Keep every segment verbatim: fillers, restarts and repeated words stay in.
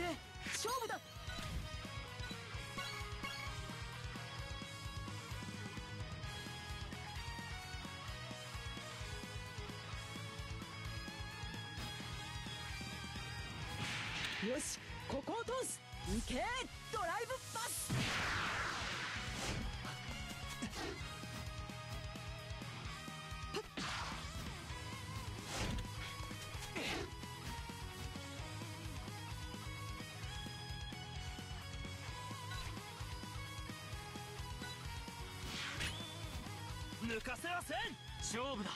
で勝負だ。よし、ここを通す。行けドライブパス。 抜かせはせん。勝負だ。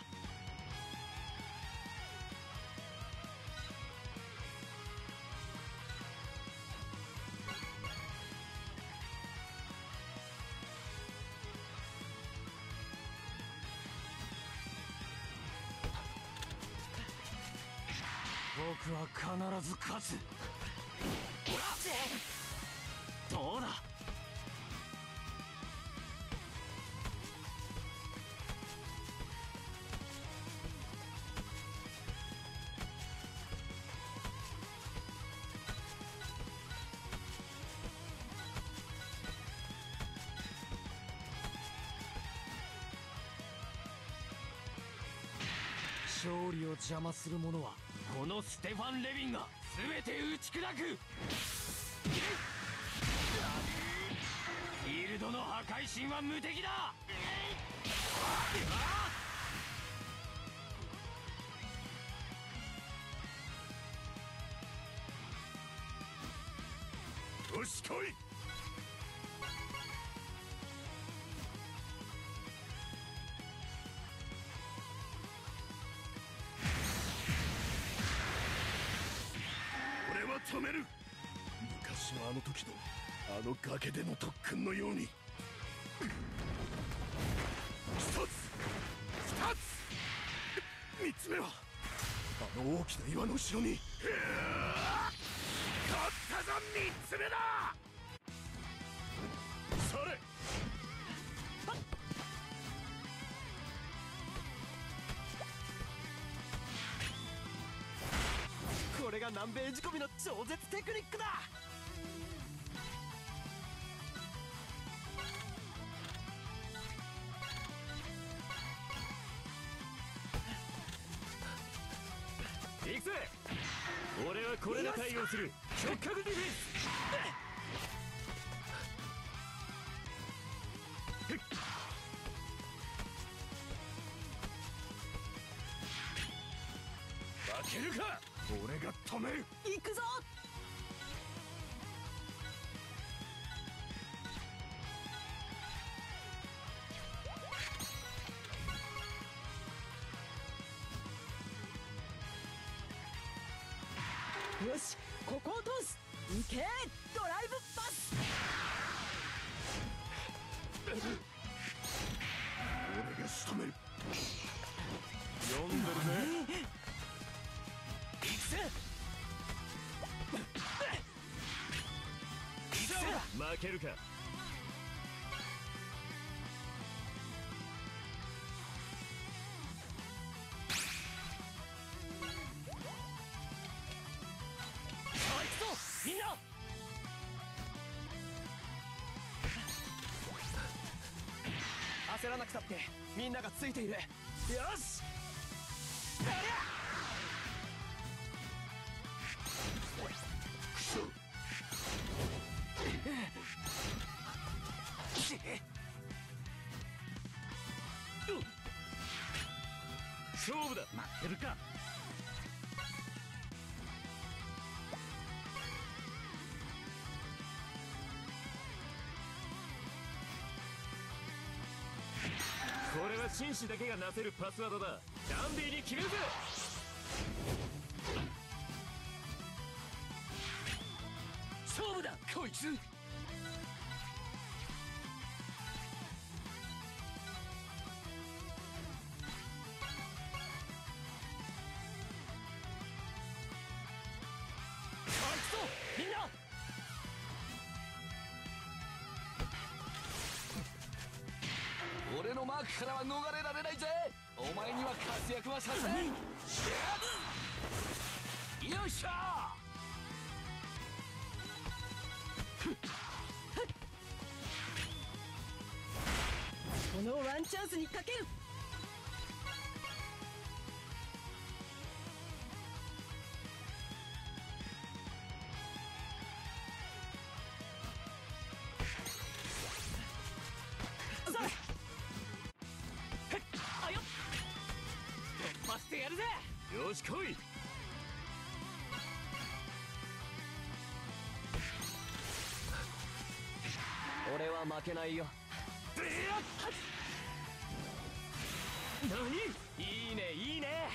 僕は必ず勝つ。どうだ。勝利を邪魔する者はこのステファン・レヴィンが全て打ち砕く。フィールドの破壊神は無敵だ。よし来い。止める。昔のあの時のあの崖での特訓のように。一つ二つ三つ目はあの大きな岩の後ろに。勝ったぞ三つ目だ。それ。これが南米仕込みの超絶テクニックだ。行くぜ。俺はこれで対応する。直角ディフェンス。負けるか。俺が止める。 行くぞ。よし、ここを通す。行けドライブパス。 俺が仕留める。読んでるね。負けるか。みんな焦らなくたってみんながついている。よしありゃ。勝負だ。待ってるか。これは紳士だけがなせるパスワードだ。ダンディーに決めるぜ。勝負だこいつ。みんな俺のマークからは逃れられないぜ。お前には活躍はさせん。よっしゃこのワンチャンスにかける。さあ、あよっ、突破してやるぜ。 よし来い。 俺は負けないよ。 何？ いいねいいね。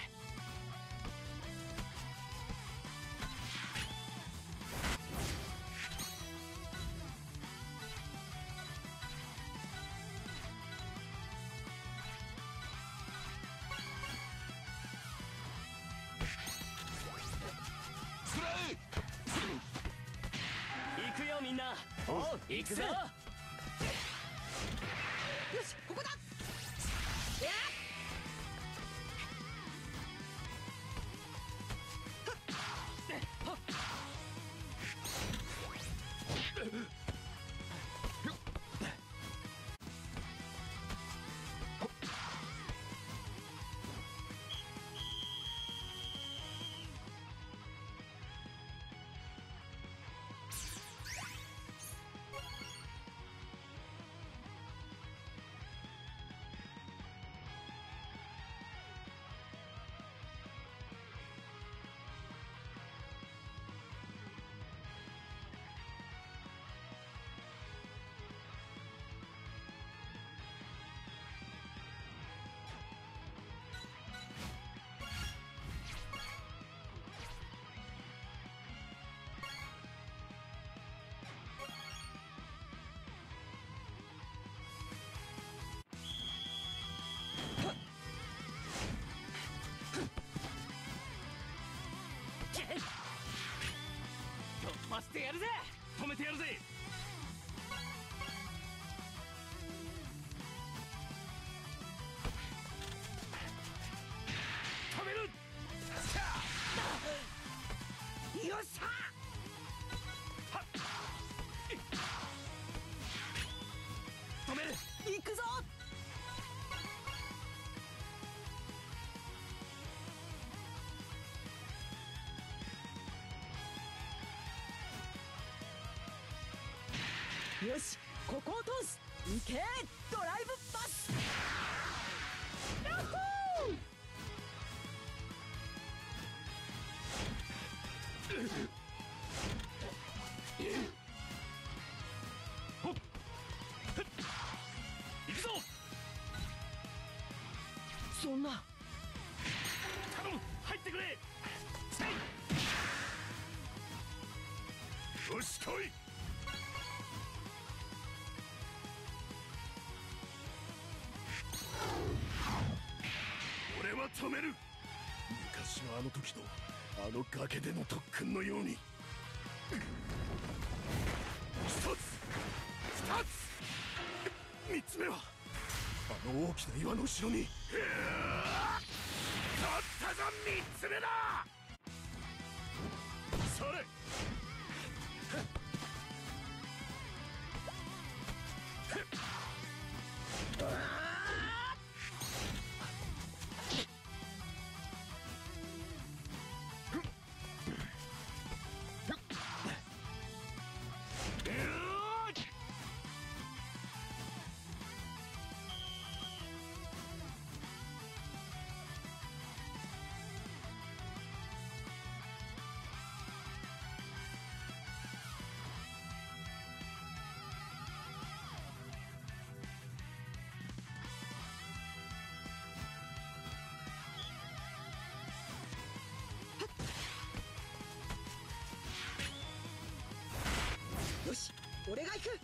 行くよみんな。おう行くぞ。 よし、ここだ。いや突破してやるぜ。 止めてやるぜ。止める。 よっしゃ。 止める。 行くぞ。よし、ここを通す。行けドライブパス。ヤッホー。 ほっ行くぞ。 そんな。 頼む、入ってくれ。よし来い。俺は止める。昔のあの時とあの崖での特訓のように。一つ、二つ、三つ目はあの大きな岩の後ろに。取ったぞ三つ目だ。それ。 よし、俺が行く。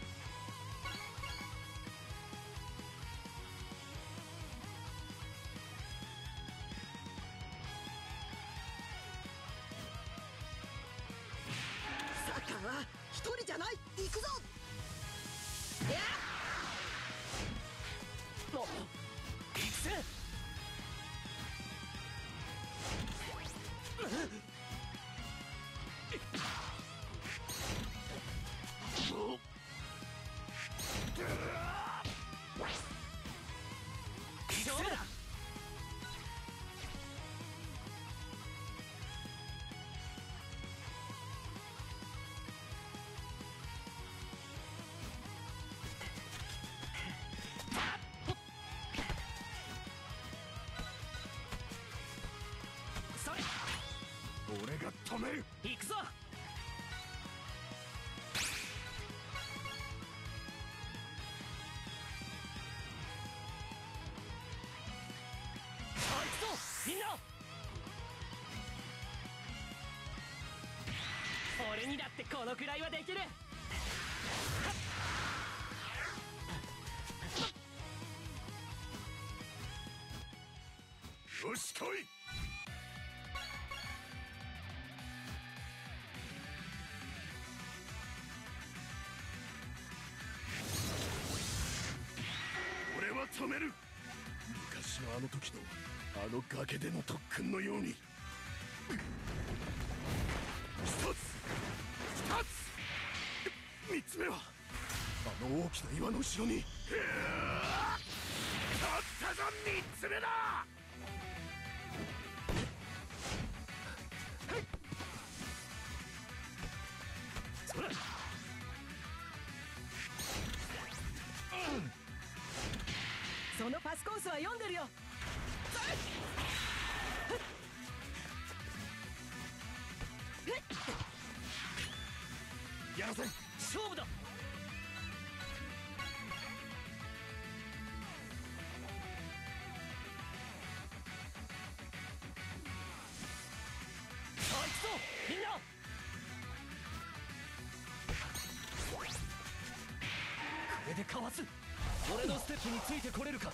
サッカーは一人じゃない。行くぞ。いやお行くぜ。 める。 行くぞ。みんな、俺にだってこのくらいはできる。 よし来い。俺は止める。昔のあの時のあの崖での特訓のように。一つ、二つ、三つ目はあの大きな岩の後ろに。勝ったぞ、三つ目だ。 それ、 そのパスコースは読んでるよ。 やらせん。 勝負だ。さあ行くぞみんな。これでかわす。俺のステップについてこれるか。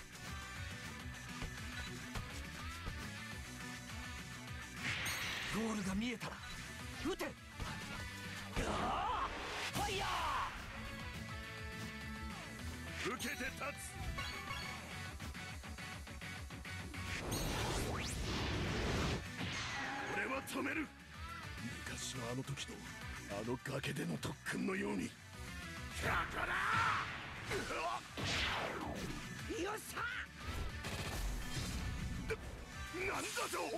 ゴールが見えたら撃て。ファイヤ受けて立つ。俺は止める。昔のあの時のあの崖での特訓のように。だからよっしゃ。な、なんだぞ。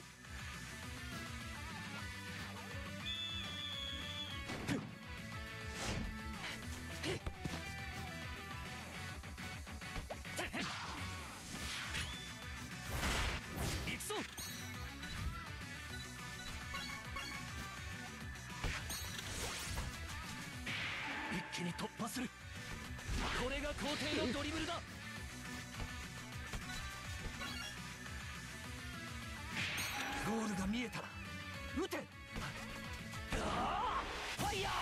行くぞ。一気に突破する。これが皇帝のドリブルだ。ゴールが見えたら撃て。ファイヤー。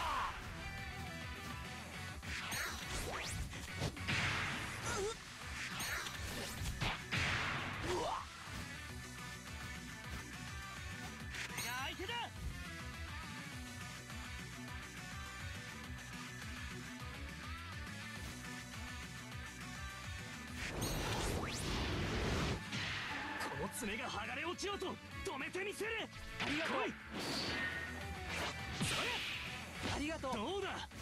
うわっ、これが相手だ。この爪が剥がれ落ちようと止めてみせる。ありがとう。それ、 ありがとう。 どうだ。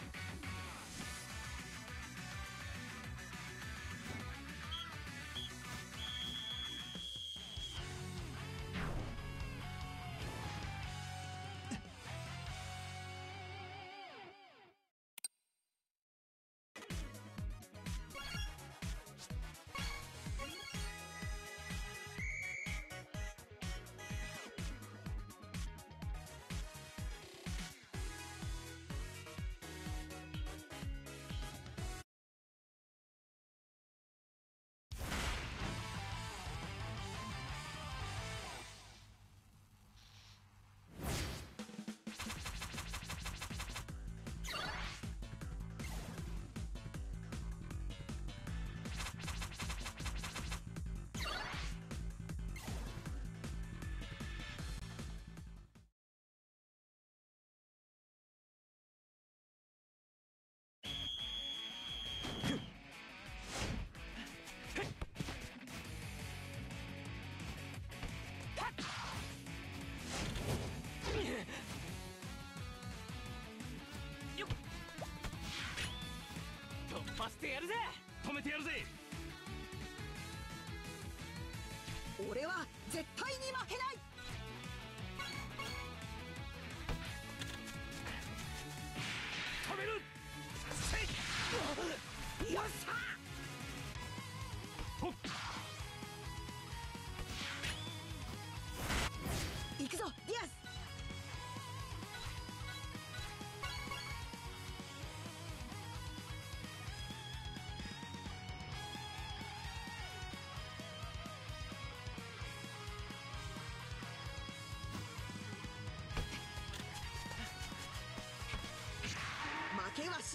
突破してやるぜ。止めてやるぜ。 俺は絶対に負けない。 止める。せい。 よっしゃ。 ほっ。 行くぞディアス。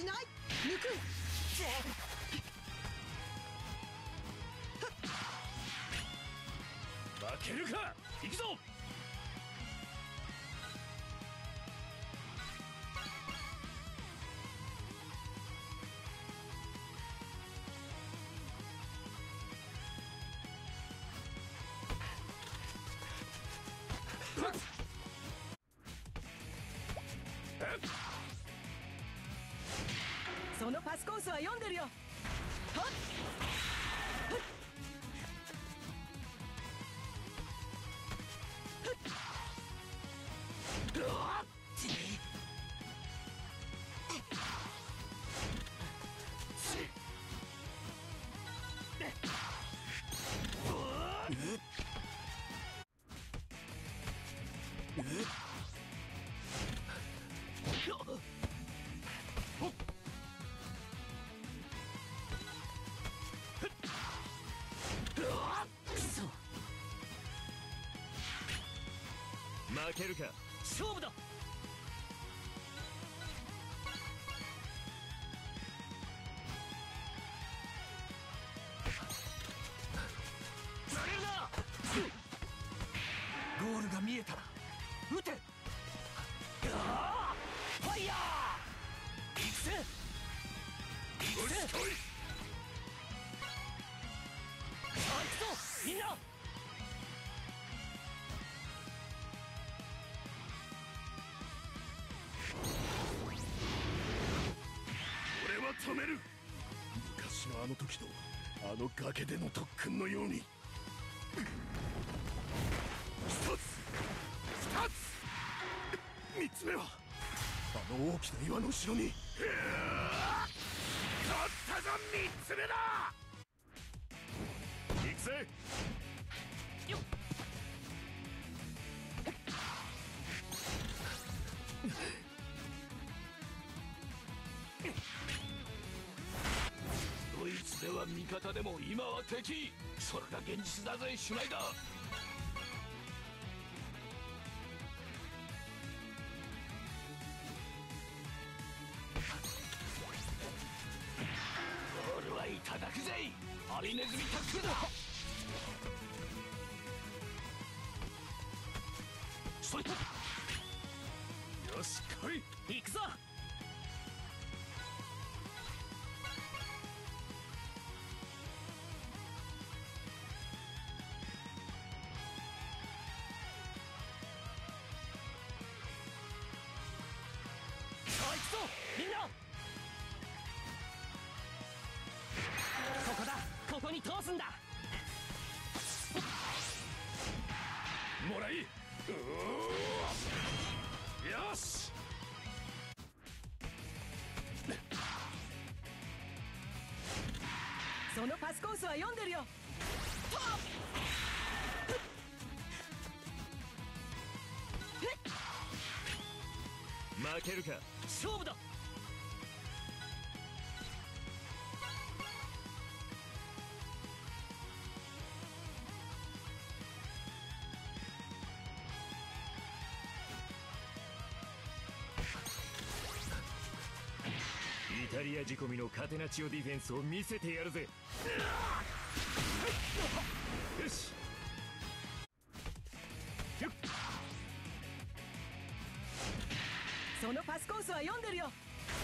しない。抜く。 負けるか。行くぞ。 そのパスコースは読んでるよ。はっ負けるか。 勝負だ。ずれるな。ゴールが見えたら撃て。あーファイヤー。行くぜ行くぜ。さあ行くぞみんな。 止める。昔のあの時とあの崖での特訓のように。一つ二つ三つ目はあの大きな岩の後ろに。取ったぞ三つ目だ。行くぜ。 よっ。 ドイツでは味方でも今は敵。それが現実だぜシュナイダー。ゴールはいただくぜ。ハリネズミタックルだ。それ。よし来い。 行くぞ。みんなここだ。ここに通すんだ。 もらい。よし。 そのパスコースは読んでるよ。 負けるか。 勝負だ。 イタリア仕込みのカテナチオディフェンスを見せてやるぜ。よし。 そのパスコースは読んでるよ。はっ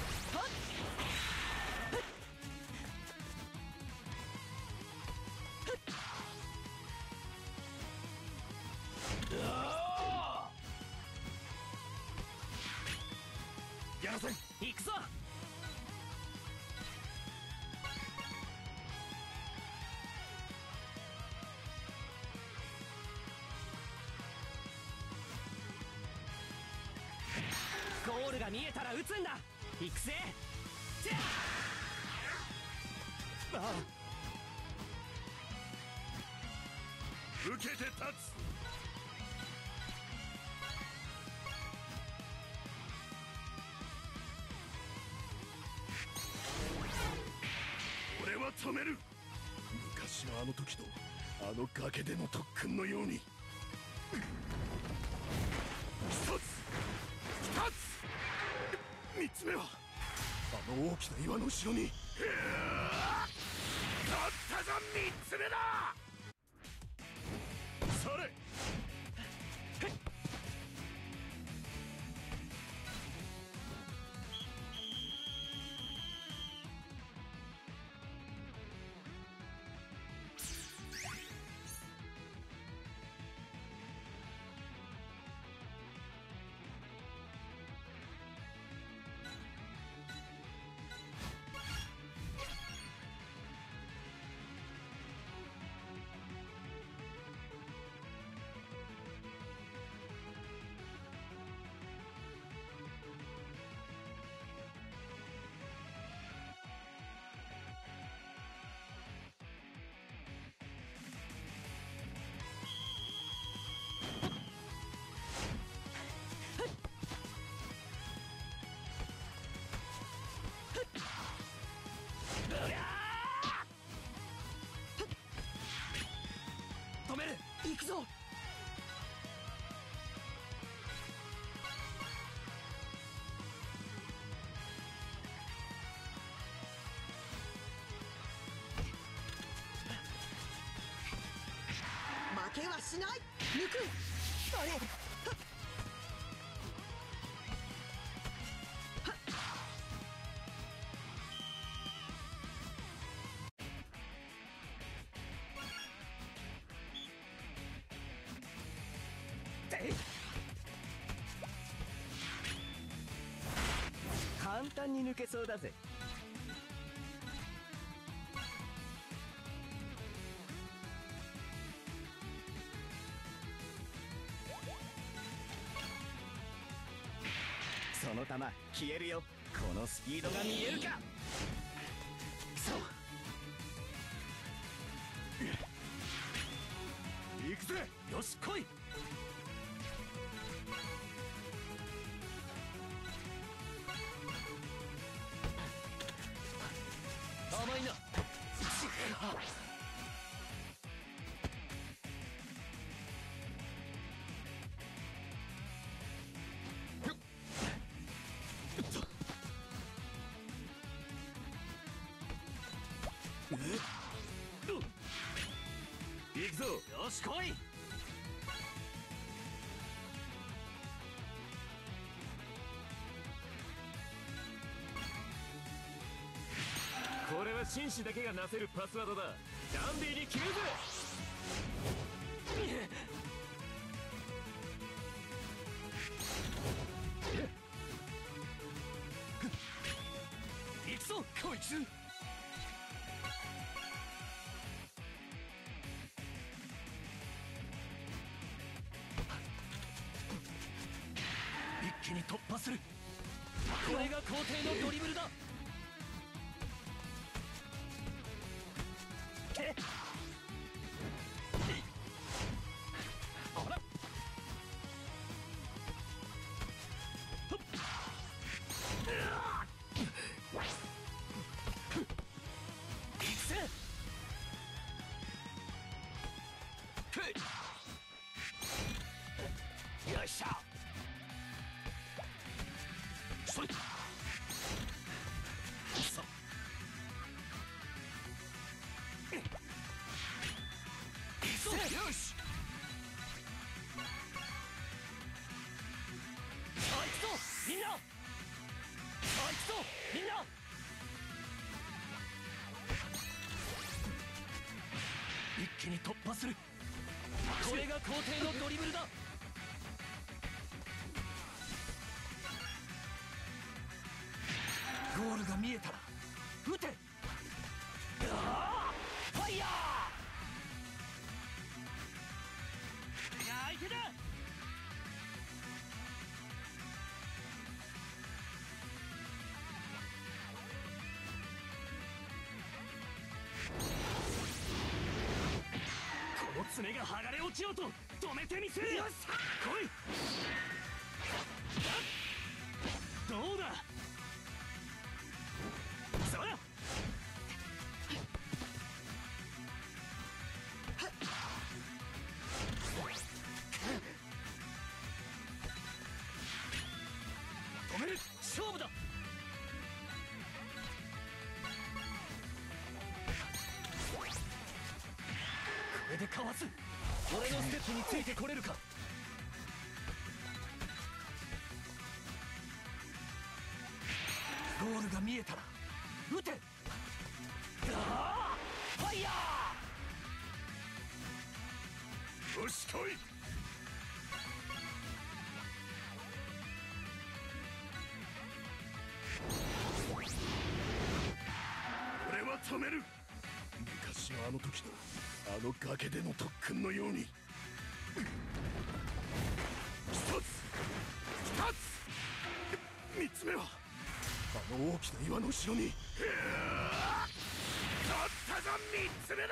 やらせん。 行くぞ。ゴールが見えたら撃つんだ。行くぜ。じゃあ。ああ。 受けて立つ。俺は止める。昔のあの時とあの崖での特訓のように。一つ二つ三つ目はああの大きな岩の後ろに。取ったぞ三つ目だ。それ。 止める。行くぞ。 負けはしない。抜く。それ。 簡単に抜けそうだぜ。その球消えるよ。このスピードが見えるか。そう行くぜ。よし来い。甘いな。行くぞ。よし来い。これは紳士だけがなせるパスワードだ。ダンディーに決めるぜ。行くぞこいつ。一気に突破する。これが皇帝のドリブルだ。ほら行くぜ。よっしゃ。そい。そう。よし。あいつとみんな。あいつとみんな。一気に突破する。これが皇帝のドリブルだ。ゴールが見えたら撃て。あーファイヤー。相手だ。この爪が剥がれ落ちようと止めてみせる。よっしゃ来い。どうだ。そら止める。勝負だ。 わす。俺のステップについてこれるか。ゴールが見えたら撃て。あーファイヤー。 よし来い。俺は止める。昔のあの時のあの崖での特訓のように。一つ二つ三つ目はあの大きな岩の後ろに。取ったぞ三つ目だ。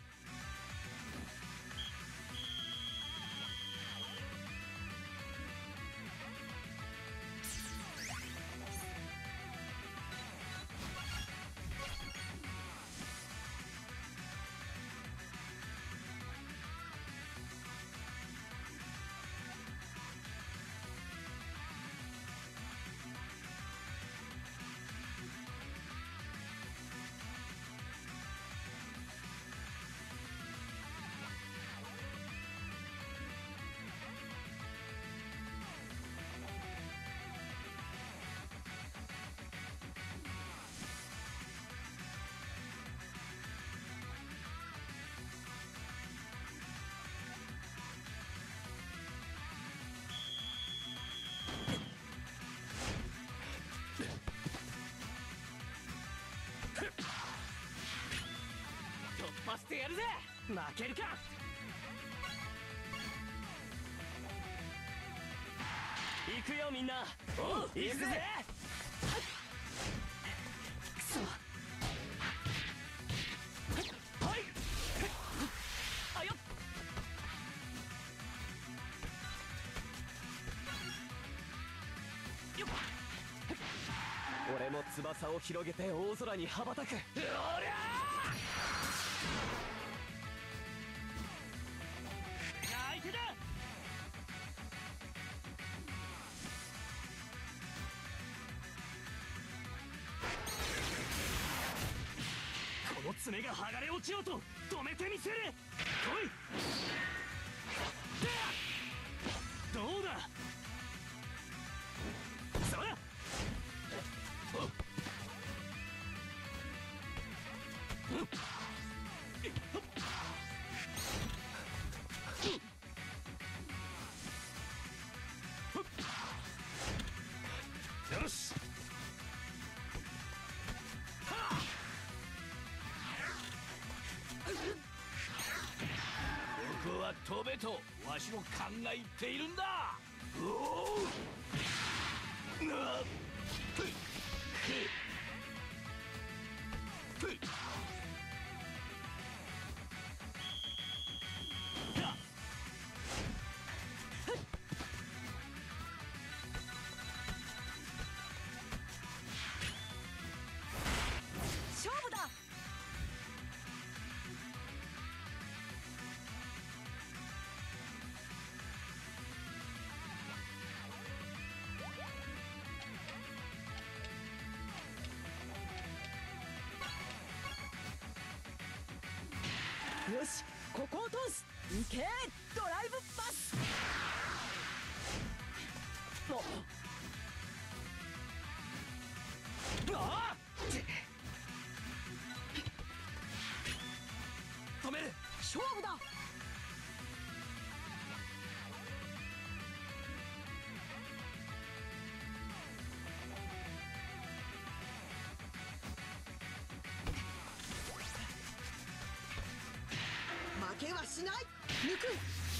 突破してやるぜ。負けるか。行くよみんな。おう行くぜ。くそ。はいあよっ。よっ。俺も翼を広げて大空に羽ばたく。おりゃ相手だ。この爪が剥がれ落ちようと止めてみせる。来い。どうだ。そうだ。よし。僕は飛べとわしも考えているんだ。おおなっ勝負だ。よし、ここを通す。行けドライブパス。 ああ止める。 勝負だ。負けはしない。抜く。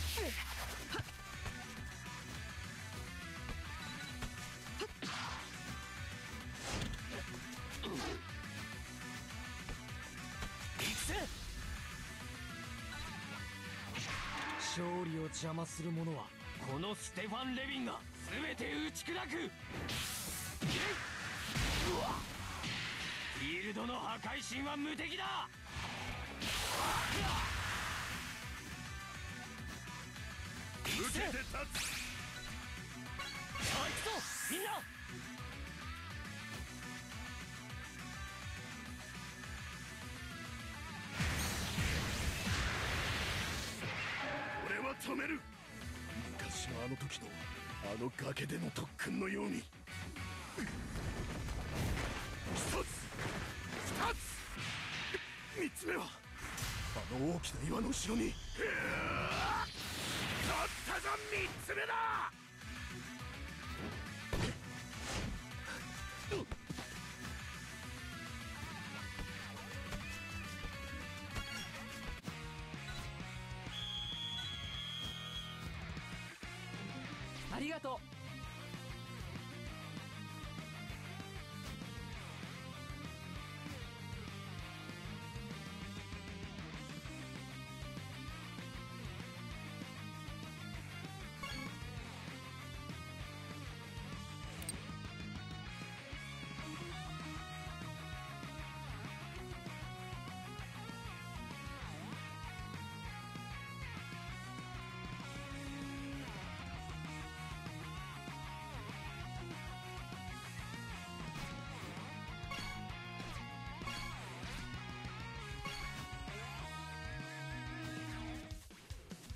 勝利を邪魔する者はこのステファン・レビンが全て打ち砕く。うわフィールドの破壊神は無敵だ。 受けて立つ。 さあ行くぞみんな。 止める。昔のあの時のあの崖での特訓のように。一つ二つ三つ目はあの大きな岩の後ろに。取ったぞ三つ目だ。 ありがとう。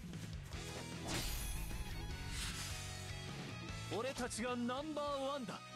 俺たちがナンバーワンだ。